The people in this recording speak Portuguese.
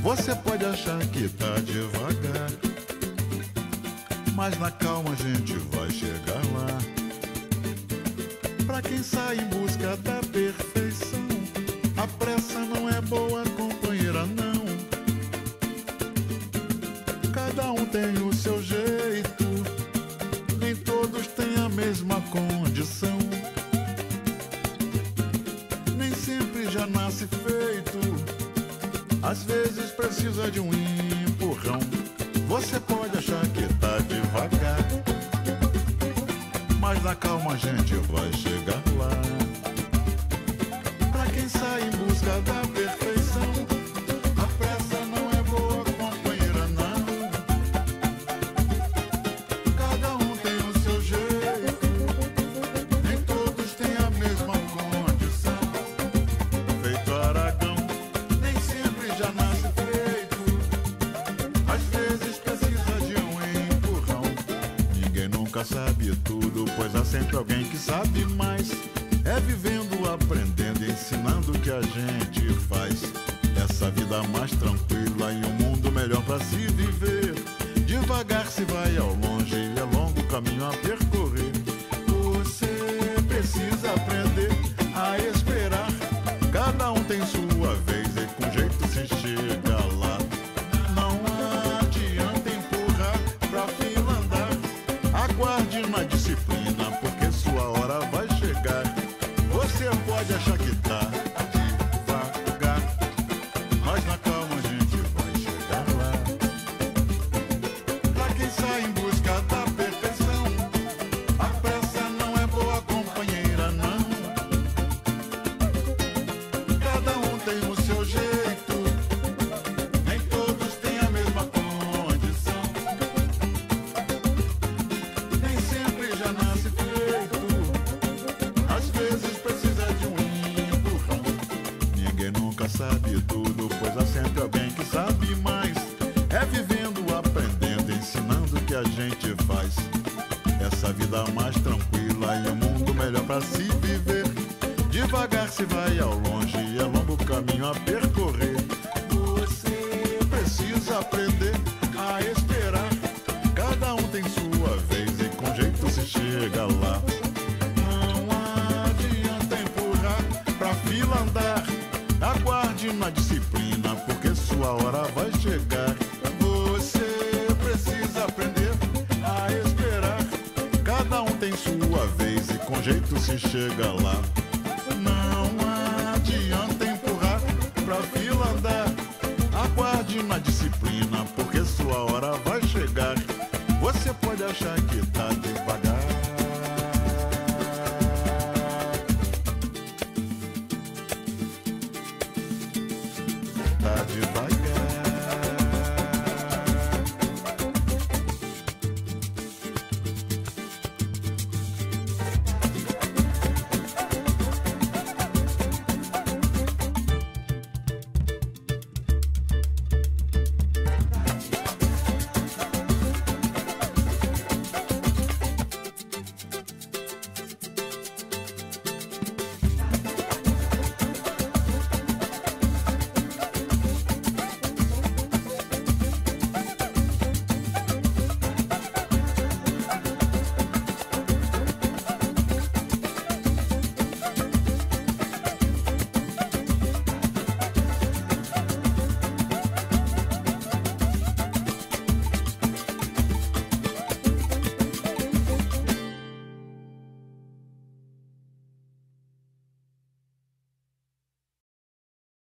Você pode achar que tá devagar, mas na calma a gente vai chegar lá. Pra quem sai em busca da perfeição, a pressa não é boa companheira, não. Cada um tem o seu jeito, nem todos têm a mesma condição. Nem sempre já nasce feito, às vezes precisa de um empurrão. Você pode achar que tá devagar, mas na calma a gente vai chegar lá. Pra quem sai em busca da perfeição, a pressa não é boa companheira, não. Cada um tem o seu jeito, nem todos têm a mesma condição. Feito Aragão, nem sempre já nasce feito, às vezes precisa de um empurrão. Ninguém nunca sabe tudo, pois há sempre alguém que sabe mais. É vivendo, aprendendo e ensinando que a gente faz essa vida mais tranquila e um mundo melhor pra se viver. Devagar se vai ao longe, é longo caminho a percorrer. Você precisa aprender a esperar, cada um tem sua vez e com jeito se chega lá. Não adianta empurrar pra fila andar, aguarde na disciplina, porque sua hora vai chegar. Você pode achar que tá devagar, mas na calma a gente vai chegar lá. Pra quem sai em busca da perfeição, a pressa não é boa companheira, não. Cada um tem o seu jeito, nem todos têm a mesma condição. Nem sempre já nasce feito, às vezes precisa de um empurrão. Ninguém nunca sabe tudo, pois há sempre alguém que sabe mais. É vivendo, aprendendo, ensinando que a gente faz essa vida mais tranquila e um mundo melhor pra se viver. Devagar se vai ao longe, é longo o caminho a percorrer. Você precisa aprender a esperar, cada um tem sua vez e com jeito se chega lá. Pra fila andar, aguarde na disciplina, porque sua hora vai chegar. Você precisa aprender a esperar, cada um tem sua vez e com jeito se chega lá. Não adianta empurrar pra fila andar, aguarde na disciplina, porque sua hora vai chegar. Você pode achar que tá devagar, tá devagar.